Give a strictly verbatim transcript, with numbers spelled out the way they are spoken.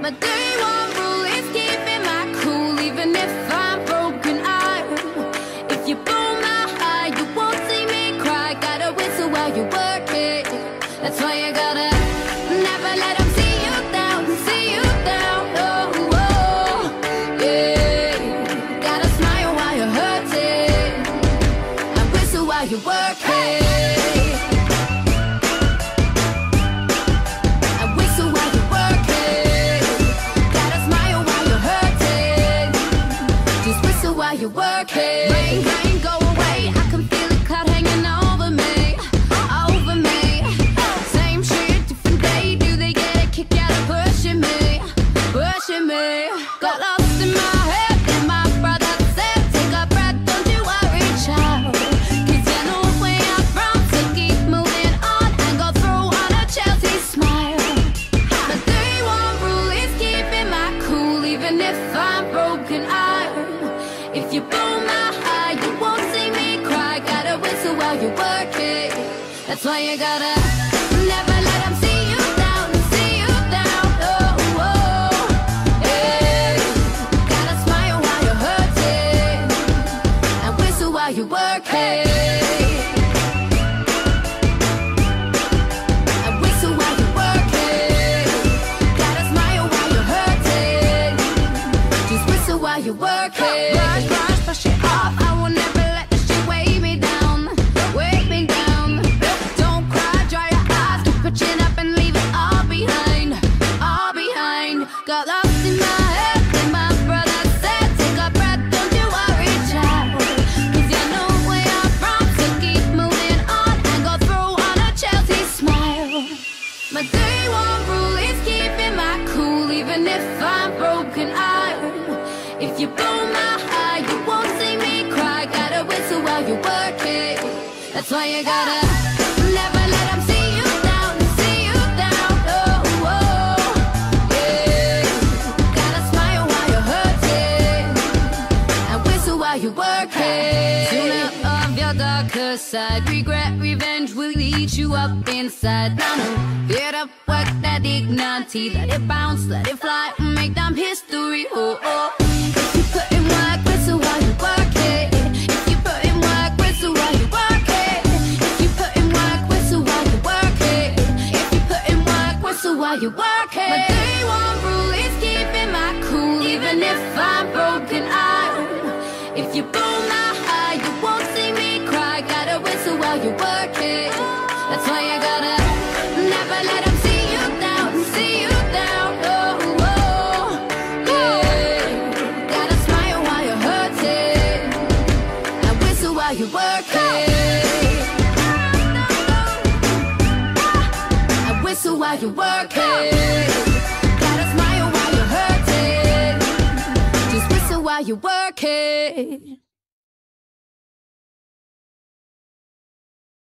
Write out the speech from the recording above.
My day one rule is keeping my cool, even if I'm broken iron. If you blow my high, you won't see me cry. Gotta whistle while you work it. That's why you gotta never let them see you down, see you down. Oh, oh, yeah. Gotta smile while you're hurting and whistle while you work it. You work it. Rain, rain, go away. I can feel it cloud hanging over me, over me. Same shit, different day. Do they get a kick out of pushing me, pushing me? Got lost in my head, and my brother said, take a breath, don't you worry, child. Cause you know where I'm from, so keep moving on and go through on a Chelsea smile. My day one rule is keeping my cool, even if I'm broken iron. If you blow my high, you won't see me cry. Gotta whistle while you work it. That's why you gotta never let them see you down, see you down. Oh, oh, yeah. Gotta smile while you're hurting and whistle while you work it. And whistle while you work it. Gotta smile while you're hurting. Just whistle while you work it. Brush it off, I will never let this shit weigh me down, weigh me down. Don't cry, dry your eyes, keep pushing up and leave it all behind, all behind. Got lost in my head, and my brother said, take a breath, don't you worry, child. Cause you know where I'm from, so keep moving on and go through on a Chelsea smile. My day one rule is keeping my cool, even if I'm broken iron. If you blow my high, you won't see me cry. Gotta whistle while you work it. That's why you gotta never let them see you down, see you down. Oh, oh, yeah. Gotta smile while you're hurting and whistle while you work it. Sooner of your darker side, regret, revenge will eat you up inside. Now no, get up, work that dignity. Let it bounce, let it fly, make them history. Oh, oh. Put in work, whistle while you work it. If you put in work, whistle while you work it. If you put in work, whistle while you work it. If you put in work, whistle while you work it. My day one rule is keeping my cool, even if I'm broken iron. If you blow my high, you won't see me cry. Gotta whistle while you work it. That's why you gotta never let them see you down, see you down. Oh, oh, yeah. While you work it, I whistle while you work it. Gotta smile while you're hurting. Just whistle while you work it.